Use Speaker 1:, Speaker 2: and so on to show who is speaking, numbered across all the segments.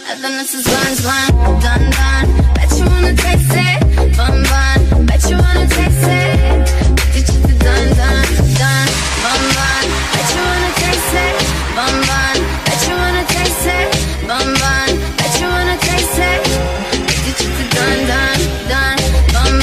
Speaker 1: then this is one, done, done. Bet you wanna taste it, bun. Bet you wanna taste it. Bet you just done, done, bun. Bet you wanna taste it, bun. Bet you wanna taste it, bun. Bet you wanna taste it. Bet you just done, done, bun.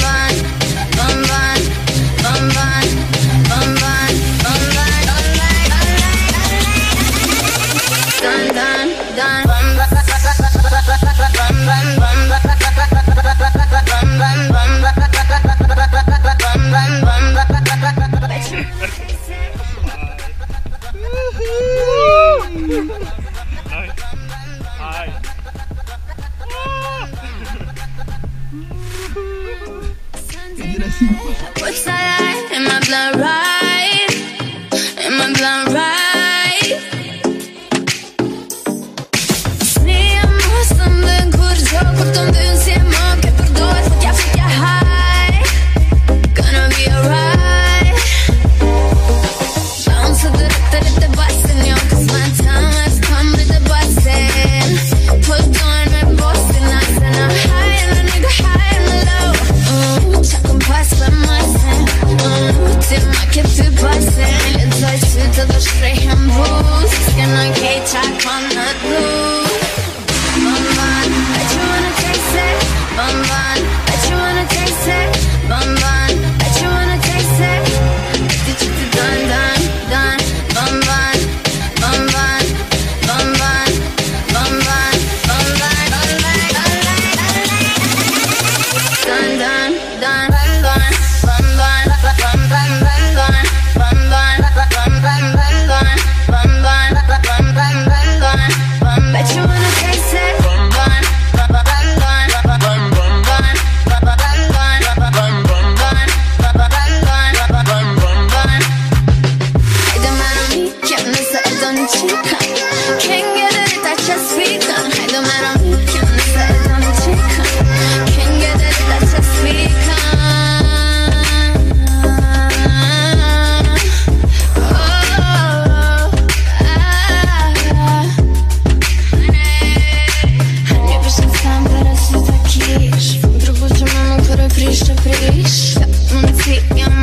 Speaker 1: What's that in my blood, right? In my blood, right? Siam, something good, so good on the Siam, get the door, for ya high. Gonna be alright. Bounce to the bus, and yo, cause my time has come with the bustin'. Put on my boss, and I'm high, and a nigga high and low. Czekam pas bei meisten. Den Market für Passen. Jetzt sollst du the straight and boost. Can I get talk on the blue? Bun, bet you wanna taste it. Bun, bet you wanna taste it. Bun, bet you wanna taste it. Bet you just done, done. Bun, bun, bun, bun, bun, bun, bun, bun, bun, done, done, done. Bet you wanna taste it. Haydi merami, kendisi elden çıkan. Kim gelir taça speakan. Haydi merami, kendisi elden çıkan. Kim gelir taça speakan. Пришло, пришло, я